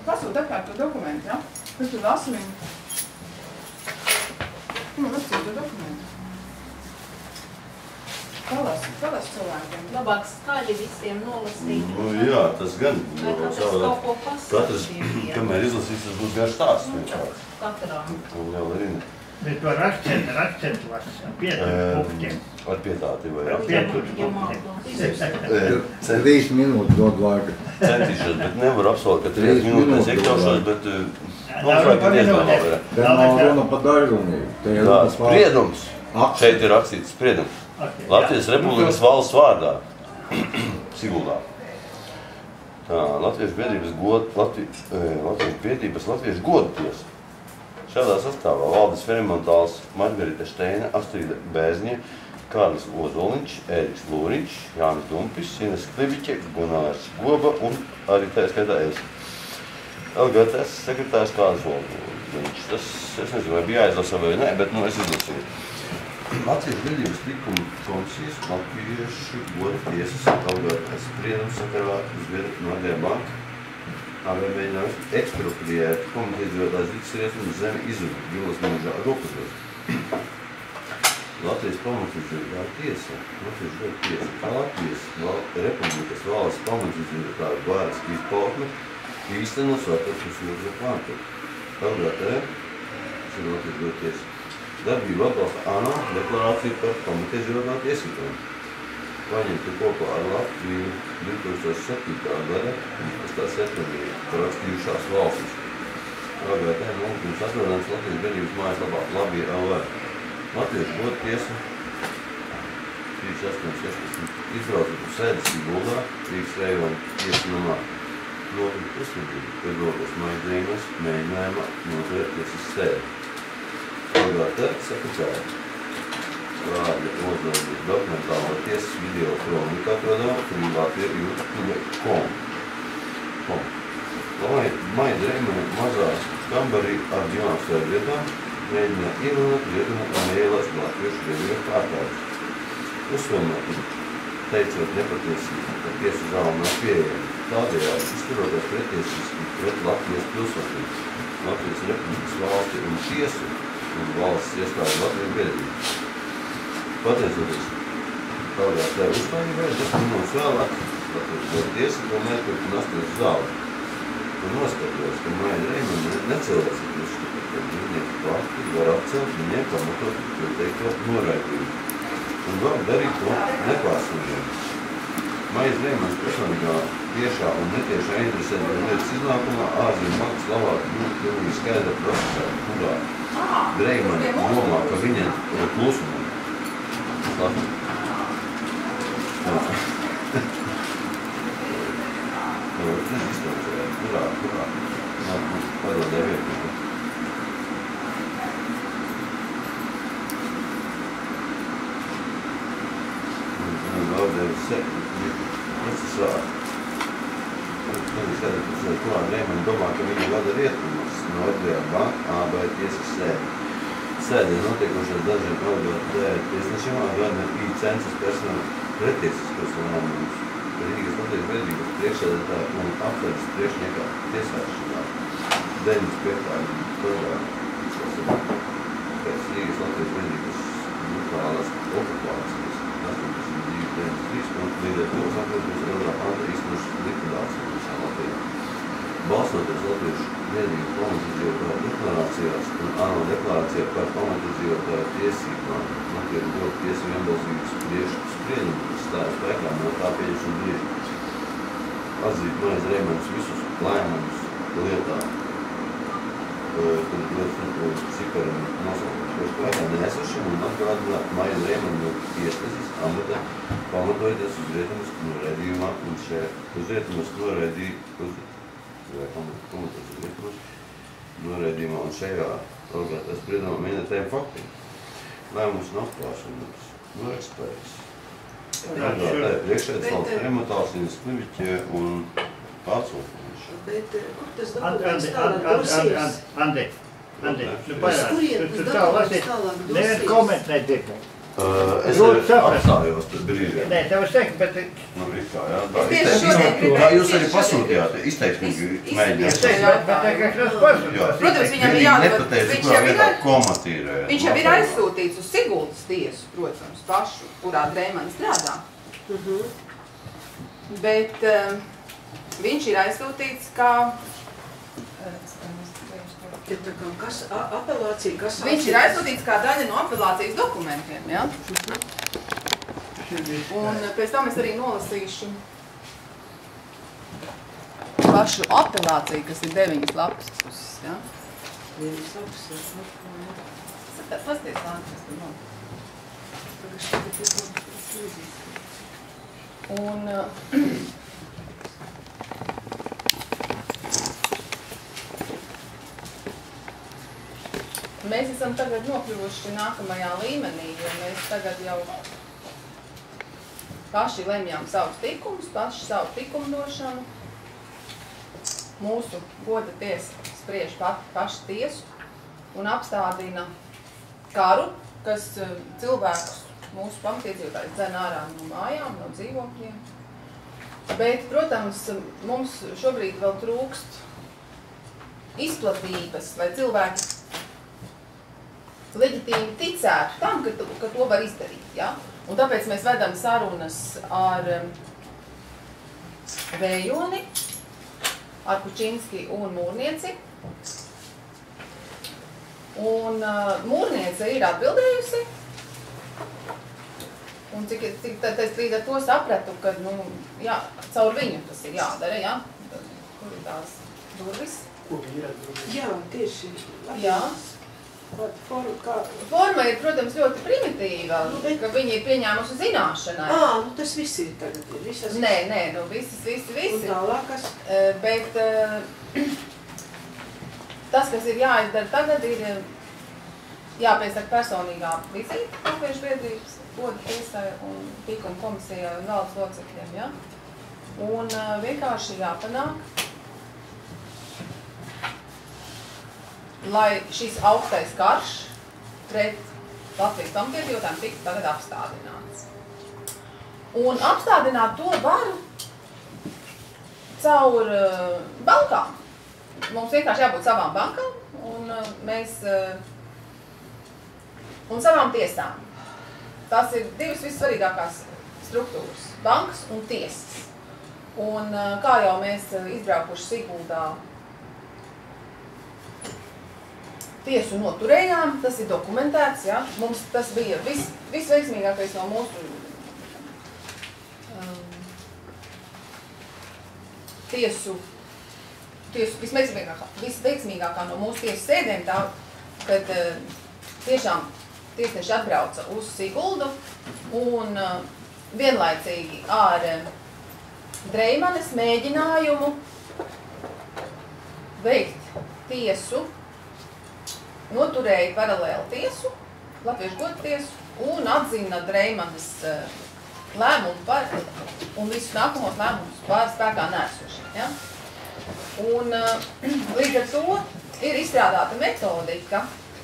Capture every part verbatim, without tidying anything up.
pasūt atkārt to dokumentu, ja? Kas tu lasu viņu? Nu, lasīt to dokumentu. Palasi, palasi cilvēkiem. Labāk skaļi visiem nolasīt. Nu, jā, tas gan. Vai katrs kaut ko Katrs, kamēr izlasīs, tas būs garš stāsts vienkārši. Katrā. Un vēl arī ne. Bet var akcentu, ar akcentu var pietur punktiem. Ar pietāti vai jā? Ar pietur punktiem. Trīs minūtes dod laika. Centīšos, bet nevar apsolīt, ka trīs minūtes iekļaušos, bet noslēgt ir diezgan labi. Te nav runa pa daļrunību. Jā, spriedums. Šeit ir rakstīts spriedums. Latvijas Republikas valsts vārdā. Siguldā. Tā, Latviešu biedrības god, Latvi, Latviešu biedrības Latviešu godu tiesa. Šādā sastāvā Valdis Ferimontāls, Margarita Šteina, Astrīda Bēzņa, Kārlis Ozoliņš, Ēriks Lūriņš, Jānis Dumpis, Ines Klibiķe, Gunārs Goba un arī tā skaitā es. L G T S sekretārs Kārlis Ozoliņš. Tas, es nezinu, vai bija jāizlasa vai nē, bet nu es izlasīju. Latvijas biedrības likuma komisijas Latviešu goda tiesas L G T S spriedums sakarā uz vietu Nordea banka A V mēģinājums ekspropriēt komitēdzīvotājs Rīgas un zemi izrūkt Gilas mūžā rokas. Latvijas pamatīdzīvotāju tiesa, Latvijas goda tiesa, kā Latvijas Republikas valsts pamatīdzīvotāju vairs izpautne īstenos Latvijas goda plāntu. L G T S ir Latvijas goda tiesa. Darbību atbalsta ANO deklarāciju par komitēdzīvotāju tiesībām. Paņemti kopā ar Latviju divi tūkstoši septītā gada astoņdesmitā septembrī parakstījušās valstis. L G T lūgums atrodams Latvijas biedrības mājaslapā Labie L V. Latviešu goda tiesa trīs astoņi sešpadsmit izbraucot uz sēdes Siguldā, Rīgas rajona tiesa namā. Nokrita uzvedība, piedalīties maidrījumus mēģinājumā noturēt tiesas sēdi. L G T sekretāri Vārdi Ozoliņš dokumentālo tiesas video kronika atrodama Latvija YouTube kom. Maida Reimane mazā kambarī ar ģimāsvēr vietām mēģināja ievilnot vietuma un ielast latviešu biedrību pārtāvis. Uzsvēmēt, teicot nepatiesību, ka tiesa zāle nav pieejama. Tādējādi izturoties pretiesiski pret Latvijas pilsonību, Latvijas Republikas valsti un tiesu un valsts iestādi Latvijas biedrību. Pateicoties L G T uzstājībai, desmit minūtes vēlāk Latvijas goda tiesa tomēr turpina asties zāli. Un noskatījos, ka Maida Reimane necilvēcīgi uzskata, ka dzīvnieku fakti var atcelt viņiem pamatot ieteikto noraidījumu. Un var darīt to nepārsniegami. Maida Reimanes personīgā tiešā un netiešā interesēta lietas iznākumā ārzemju bankas labāk būtu pilnīgi skaidra procesā, kurā Reimane domā, ka viņa ir klusuma. Labi. Tas izstāvē, kurā, kurā. Labi, padodē vietu. Un valdē sekti, procesā. Tad ir kurā Reimane domā, ka viņa vada rietumus Nordea banka A B tiesas sēdi. Sēdē notiekušās dažiem L G T tiesnešiem gada bija censas personāla pretiesiskas lēmumus. Rīgas Latvijas biedrības priekšsēdētāja un apsardzes priekšnieka tiesāšanā deviņdesmit piektajā gadā pēc Rīgas Latvijas biedrības brutālās okupācijas astoņdesmit divi deviņdesmit trīs un līdz ar to saprotos otrā panta īstenošas likvidācija visā Latvijā. Balstoties Latviešu biedrības pamatiedzīvotāju deklarācijās un ANO deklarācijā par pamatiedzīvotāju tiesībām, Latviešu goda tiesa vienbalsīgas spriedumu, kas stāja spēkā no tā pieņemšana brīža. Atzīt Maida Reimanes visus lēmumus lietā, kad lietas ciparam nosaukuši spēkā neesošam un atgādināt Maida Reimane no tiesneses amatā, pamatojoties uz rietumas noraidījumā un šajā uz rietumas noraidījumā vai komentārs uz rietumus noraidījumā un šajā L G T spriedumā minētajiem faktiem. Lēmums un atklāšanas norekspējas. L G T priekšsēdētājs Valds Ferimontāls, Ines Klibiķe un Pārsūtniņš. Bet kur tas dokuments tālāk Rusijas? Andi, Andi, nu parādi, tu tā lasīt, nevar komentēt tikai. Uh, es Grūti arī saprast. apstājos tad brīdī. Nē, tev es teiktu, bet Nu, it kā, jā. Tā, Es tieši izteiksmīgi- šodien gribēju- tā jūs arī tieši pasūtījāt, izteiksmīgi Iz- iz- mēģināt. es teiktu, bet, bet teiktu, ka es pasūtu. Protams, viņam ir Vienīgi jādod, nepateica, viņš kurā jau ir vietā ar- komatīrē. Viņš jau ir aizsūtīts uz Siguldas tiesu, protams, pašu, kurā Dreimani strādā. Bet um, viņš ir aizsūtīts kā... Ja tā kā kas, a- apelācija, kas... Viņš ir aizsūtīts kā daļa no apelācijas dokumentiem, ja? Un pēc tam es arī nolasīšu pašu apelāciju, kas ir deviņas lapas puses, ja? Vienas labs, jā. Pasties, Lāna, kas tur nav. Tagad šeit ir kaut Un uh, mēs esam tagad nokļuvuši nākamajā līmenī, jo mēs tagad jau paši lemjām savus tikumus, paši savu likumdošanu. Mūsu goda tiesa spriež pat, paši tiesu un apstādina karu, kas uh, cilvēkus, mūsu pamatiedzīvotājus dzen ārā no mājām, no dzīvokļiem. Bet, protams, mums šobrīd vēl trūkst izplatības, lai cilvēki leģitīmi ticētu tam, ka, ka to var izdarīt. Ja? Un tāpēc mēs vedam sarunas ar um, Vējoni, ar Kučinski un Mūrnieci. Un uh, Mūrniece ir atbildējusi. Un cik, cik tad es līdz ar to sapratu, ka, nu, jā, caur viņu tas ir jādara, jā? Kur ir tās durvis? Jā, tieši. Jā. Forma, kā... Forma ir, protams, ļoti primitīva, ka viņi ir pieņēmuši zināšanai. Ā, nu tas viss ir tagad. Visas... Nē, nē, nu visas, visi, visi. Un tālākas? Bet tas, kas ir jāizdara tagad, ir jāpiesaka personīgā vizīte Latviešu biedrības goda tiesai un tikuma komisijai un valdes locekļiem, ja? Un vienkārši jāpanāk, lai šis augstais karš pret Latvijas pamatiedzīvotājiem tiktu tagad apstādināts. Un apstādināt to varu caur uh, bankām. Mums vienkārši jābūt savām bankām un uh, mēs uh, un savām tiesām. Tas ir divas vissvarīgākās struktūras – bankas un tiesas. Un uh, kā jau mēs uh, izbraukuši Siguldā tiesu noturējām, tas ir dokumentēts, ja? Mums tas bija vis, visveiksmīgākais no mūsu um, tiesu, tiesu visveiksmīgākā, visveiksmīgākā no mūsu tiesu sēdēm tā, kad uh, tiešām tiesneši atbrauca uz Siguldu un uh, vienlaicīgi ar uh, Dreimanes mēģinājumu veikt tiesu, noturēja paralēli tiesu, Latviešu goda tiesu un atzina Dreimanes uh, lēmumu par, un visus nākamos lēmumus par spēkā nēsošiem. Ja? Un uh, līdz ar to ir izstrādāta metodika.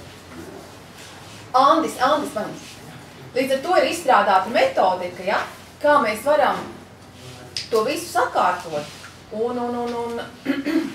Andis, Andis, man. Līdz ar to ir izstrādāta metodika, ja? Kā mēs varam to visu sakārtot. Un, un, un, un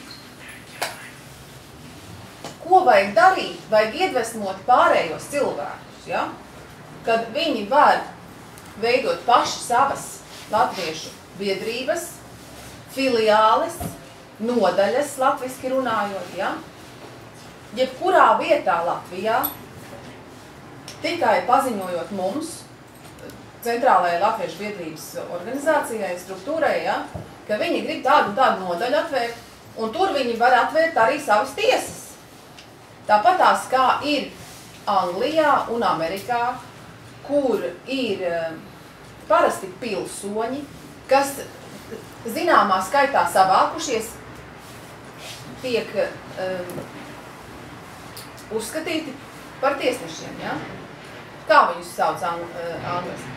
ko vajag darīt? Vajag iedvesmot pārējos cilvēkus, ja? Kad viņi var veidot paši savas latviešu biedrības, filiāles, nodaļas, latviski runājot, ja? Jebkurā vietā Latvijā, tikai paziņojot mums, centrālajai Latviešu biedrības organizācijai, struktūrai, ja? Ka viņi grib tādu un tādu nodaļu atvērt, un tur viņi var atvērt arī savas tiesas. Tāpatās kā ir Anglijā un Amerikā, kur ir parasti pilsoņi, kas zināmā skaitā savākušies, tiek um, uzskatīti par tiesnešiem, ja? Kā viņus sauc ang angliski?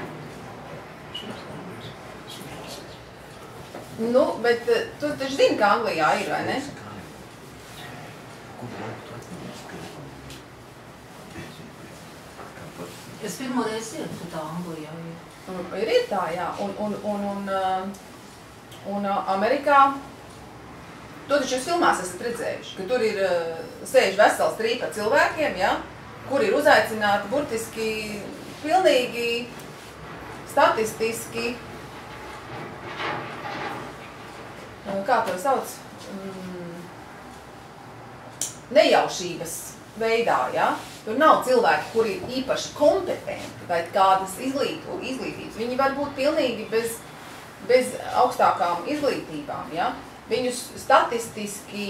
Nu, bet tu taču zini, ka Anglijā ir, vai ne? Es pirmoreiz ir, ka tā Anglijā ir. Ir, ir tā, jā. Un, un, un, un, uh, un uh, Amerikā, to taču jūs filmās esat redzējuši, ka tur ir uh, sēž vesels trīpa cilvēkiem, ja, kuri ir uzaicināti burtiski pilnīgi statistiski, uh, kā to sauc, mm, nejaušības veidā, ja. Tur nav cilvēki, kuri ir īpaši kompetenti vai kādas izglītu, izglītības. Viņi var būt pilnīgi bez, bez augstākām izglītībām, ja. Viņus statistiski,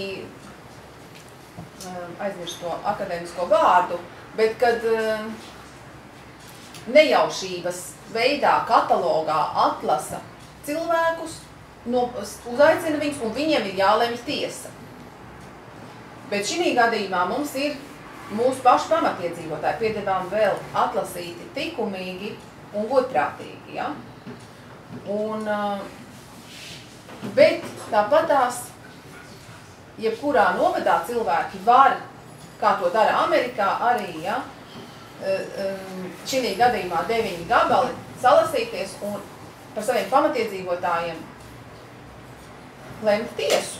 aizmirst to akadēmisko vārdu, bet kad nejaušības veidā, katalogā atlasa cilvēkus, no, uzaicina viņus un viņiem ir jālemj tiesa. Bet šī gadījumā mums ir mūsu pašu pamatiedzīvotāji piedevām vēl atlasīti likumīgi un godprātīgi, ja? Un, bet tāpatās, jebkurā novadā cilvēki var, kā to dara Amerikā, arī, ja, šī gadījumā deviņi gabali salasīties un par saviem pamatiedzīvotājiem lemt tiesu,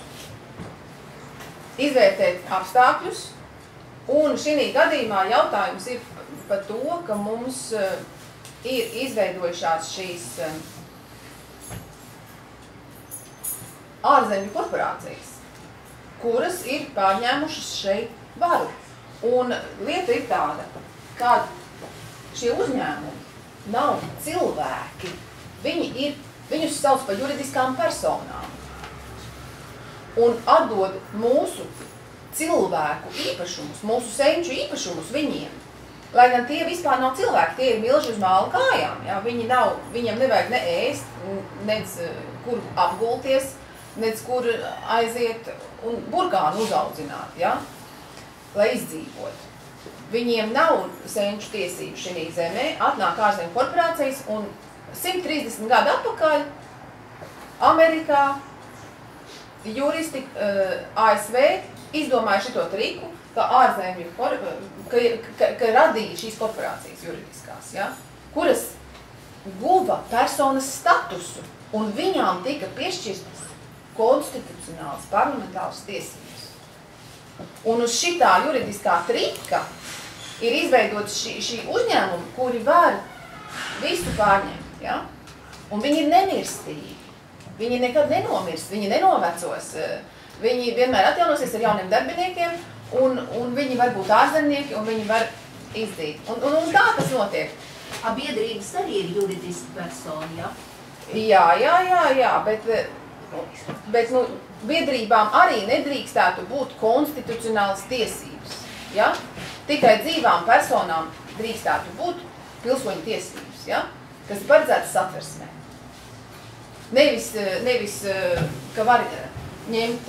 izvērtēt apstākļus. Un šī gadījumā jautājums ir par to, ka mums uh, ir izveidojušās šīs uh, ārzemju korporācijas, kuras ir pārņēmušas šeit varu. Un lieta ir tāda, ka šie uzņēmumi nav cilvēki, viņi ir, viņus sauc par juridiskām personām un atdod mūsu cilvēku īpašumus, mūsu senču īpašumus viņiem, lai gan tie vispār nav cilvēki, tie ir milži uz māla kājām, ja? Viņi nav, viņiem nevajag ne ēst, nec kur apgulties, nec kur aiziet un burkānu uzaudzināt, ja? Lai izdzīvot. Viņiem nav senču tiesību šī zemē, atnāk ārzemju korporācijas un simt trīsdesmit gadu atpakaļ Amerikā juristi uh, A S V izdomāja šito triku, ka ārzemju, ka, ka, ka radīja šīs korporācijas juridiskās, ja, kuras guva personas statusu un viņām tika piešķirtas konstitucionāls parlamentāras tiesības. Un uz šitā juridiskā trika ir izveidot šī, šī uzņēmuma, kuri var visu pārņemt, ja, un viņi ir nemirstīgi. Viņi nekad nenomirs, viņi nenovecos. Viņi vienmēr atjaunosies ar jauniem darbiniekiem, un, un viņi var būt ārzemnieki, un viņi var izdīt. Un, un, un tā tas notiek. A biedrības arī ir juridiski personi, ja? Jā, jā, jā, jā, bet, bet nu, biedrībām arī nedrīkstētu būt konstitucionālas tiesības, ja? Tikai dzīvām personām drīkstētu būt pilsoņu tiesības, ja? Kas ir paredzētas satversmē. Nevis, nevis, ka var ņemt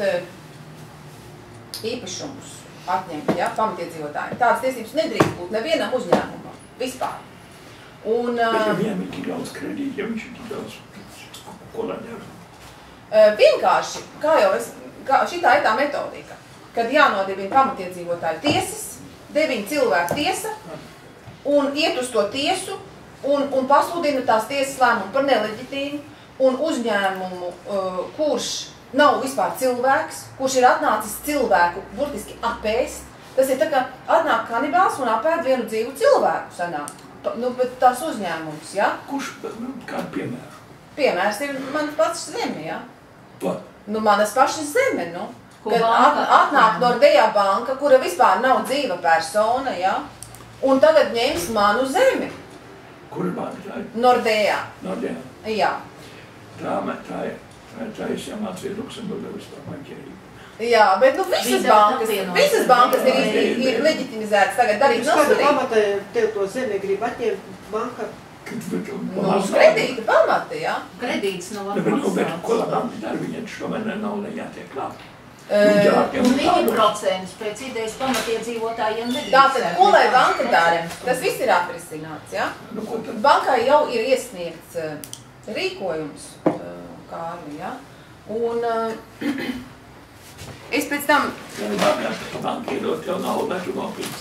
īpašumus, atņemt, ja, pamatiedzīvotājiem. Tādas tiesības nedrīkst būt nevienam uzņēmumam, vispār. Un, Bet ja viņiem ir tik daudz kredīti, ja viņš ir tik daudz, ko lai dara? Vienkārši, kā jau es, kā, šitā ir tā metodika, kad jānodibina pamatiedzīvotāju tiesas, deviņu cilvēku tiesa, un iet uz to tiesu, un, un pasludina tās tiesas lēmumu par neleģitīmu, un uzņēmumu, kurš nav vispār cilvēks, kurš ir atnācis cilvēku burtiski apēst. Tas ir tā, ka atnāk kanibāls un apēd vienu dzīvu cilvēku sanāk. Nu, bet tās uzņēmums, ja? Kurš, kādu piemēru? Piemērs ir manas pašas zeme, ja? Ko? Nu, manas pašas zeme, nu. Ko Kad banka? at, atnāk Nordea banka, kura vispār nav dzīva persona, ja? Un tagad ņems manu zemi. Kur banka tā ir? Nordea. Nordea. Jā. Tā, tā ir, tā ir jāmācīja Luksemburgā vispār banķierību. Jā, bet nu visas Viņi bankas, apvienojas. visas bankas ir, Jā, ir, ir jā. leģitimizētas tagad darīt Uz kādu nosvarīgi. pamatā tev to zemi grib atņemt banka? Nu, uz kredīta pamata, jā. Kredīts nav Nu, bet, nu, bet ko atmaksāts. labāk dara, viņiem tomēr nav jātiek klāt. Uh, Un viņi procentus pēc idejas pamatiedzīvotājiem nedrīkst. Tātad, ko lai banka dara? Tas viss ir atrisināts, jā. Nu, ko tad? Bankai jau ir iesniegts uh, rīkojums, uh, Kārli, jā. Un uh, es pēc tam... Ja banka, ka banka iedot tev naudu, lai tu nopirksi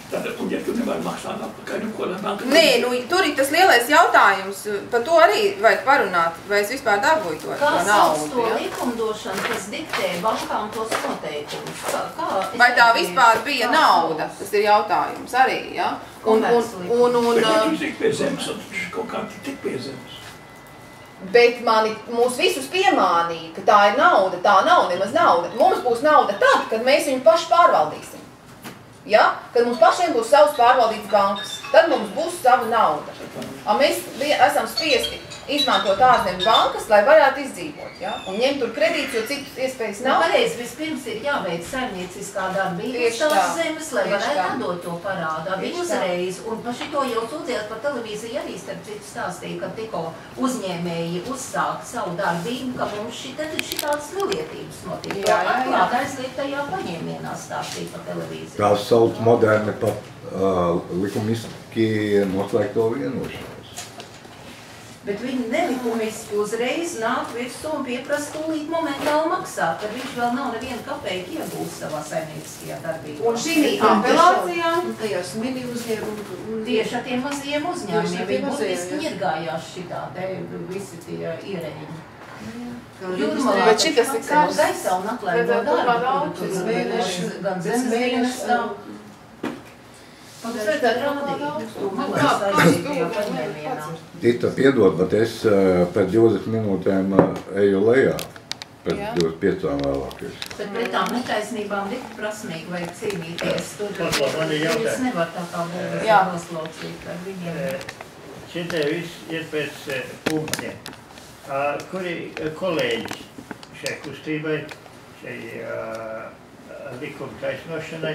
Tad, un ja tu nevari maksāt atpakaļ, nu ko lai banka? Nē, nu, tur ir tas lielais jautājums, par to arī vajag parunāt, vai es vispār dabūju to, Kā to sauc naudu, to ja? likumdošanu, kas diktē bankām tos noteikumus? Kā, kā Vai tā vispār bija nauda? Tas ir jautājums arī, ja? Un, un, un, un, Bet ja tu un, tik pie zemes, un tu kaut kā tu tik pie zemes. bet mani, mūs visus piemānīja, ka tā ir nauda, tā nav nemaz nauda. Mums būs nauda tad, kad mēs viņu paši pārvaldīsim. Ja? Kad mums pašiem būs savas pārvaldītas bankas, tad mums būs sava nauda. A mēs esam spiesti izmantot ārzemju bankas, lai varētu izdzīvot, ja? Un ņemt tur kredītus, jo citas iespējas Nu, nav. pareizi, vispirms ir jāveic saimnieciskā darbība uz Tieši tā. tās zemes, lai Tieši varētu tā. atdot to parādā. Tieši Viņi uzreiz, un par šito jau sūdzījās par televīziju arī starp citu stāstīja, ka tikko uzņēmēji uzsāk savu darbību, ka mums šitad ir šitādas nelietības notiek. Jā, jā, jā. Atklāt aizliegtajā paņēmienā stāstīja par televīziju. Tās sauc moderni pat uh, likumiski noslēgto vienošanos. Bet viņi nelikumiski uzreiz nāk virsū un pieprasa tūlīt momentāli maksāt, kad viņš vēl nav nevienu kapeiku iegūst savā saimnieciskajā darbībā. Un šī apelācijā Un tajos mini uzņēmumi. Tieši ar tiem mazajiem Tieši uzņēmumiem, ar tiem viņi mazajiem, burtiski jā. iegājās šitā te visi tie ierēģi. Kā Jūrmalā Bet šitas ir no karsts. gaisa un atlaido Redzēt, tur darbu, daudz tur bez tur mēneša, gan bez zemes mēneša, dienestā. Mums vajadzētu rādīt, tu malā Kā- saistītajā kā- paņēmienā. Tita, piedod, bet es uh, pēc divdesmit minūtēm uh, eju lejā. Pēc Jā. divdesmit piecām vēlākais. Bet pret tām netaisnībām tik prasmīgi vajag cīnīties. Tur Paklā, man ir jautājums. Jūs nevar tā kā būvēt Jā. noslaucīt ar viņiem. Šitie viss ir pēc eh, punktiem. Ā, Kuri eh, kolēģi šai kustībai, šai ā, likuma taisnošanai?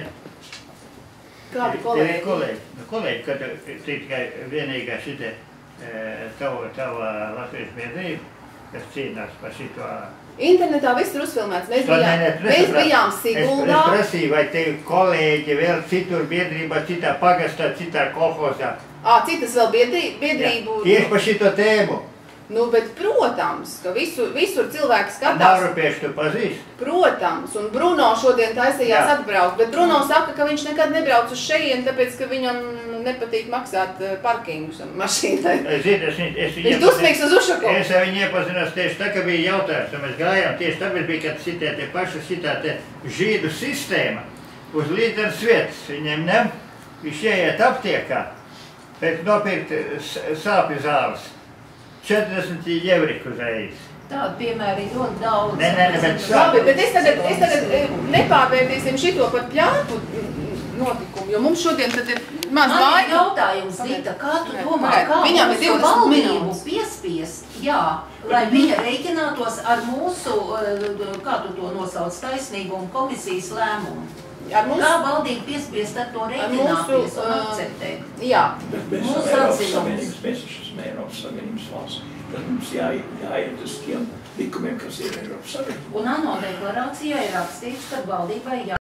kādi Tev ir kolēģi? kolēģi. Nu, kolēģi, kad tu tikai vienīgā šitie eh, tava, tava Latvijas biedrība, kas cīnās par šito. Internetā viss ir uzfilmēts. Mēs To ne- bijām, ne, tu mēs nesaprati. bijām Es, es Siguldā. prasīju, vai tev kolēģi vēl citur biedrībā, citā pagastā, citā kolhozā. Ā, citas vēl biedrī, biedrību. Tieši par šito tēmu. Nu, bet, protams, ka visu, visur cilvēki skatās. Nārupieši tu pazīst. Protams, un Bruno šodien taisījās Jā. atbraukt, bet Bruno saka, ka viņš nekad nebrauc uz šejienu, tāpēc, ka viņam nepatīk maksāt eh, parkingus un mašīnai. Zini, es, viņu- es, viņu Viņš dusmīgs uz Ušakovu. Es ar viņu iepazinos tieši tā, ka bija jautājums, un mēs gājām tieši tāpēc bija, kad šitie te paši šitā te žīdu sistēma uz līdzenas vietas. Viņiem nem, viņš ieiet aptiekā, pēc nopirkt s- sāpju zāles. četrdesmit jevriku uzreiz. Tādu piemēru ir ļoti daudz. Nē, nē, nē, bet Labi, bet es tagad, es tagad eh, nepārvērtīsim šito par pļāpu notikumu, jo mums šodien tad ir maz Man ir laika. jautājums, Dita, kā tu Nē, domā, nē, kā viņam ir mūsu divdesmit valdību minūtes. piespiest, jā, lai viņa reiķinātos ar mūsu, eh, kā tu to nosauc, taisnīgumu komisijas lēmumu? Ar mums, Kā valdība piespiest ar to ar reiķināties mūsu, un uh, akceptēt? jā, Bet mēs Mūsu esam Eiropas atzinums. Savienības, mēs esam Eiropas Savienības valsts. Tad mums jāiet, jāiet uz tiem likumiem, kas ir Eiropas Savienībā. Un ANO deklarācijā ir rakstīts, ka valdībai jā.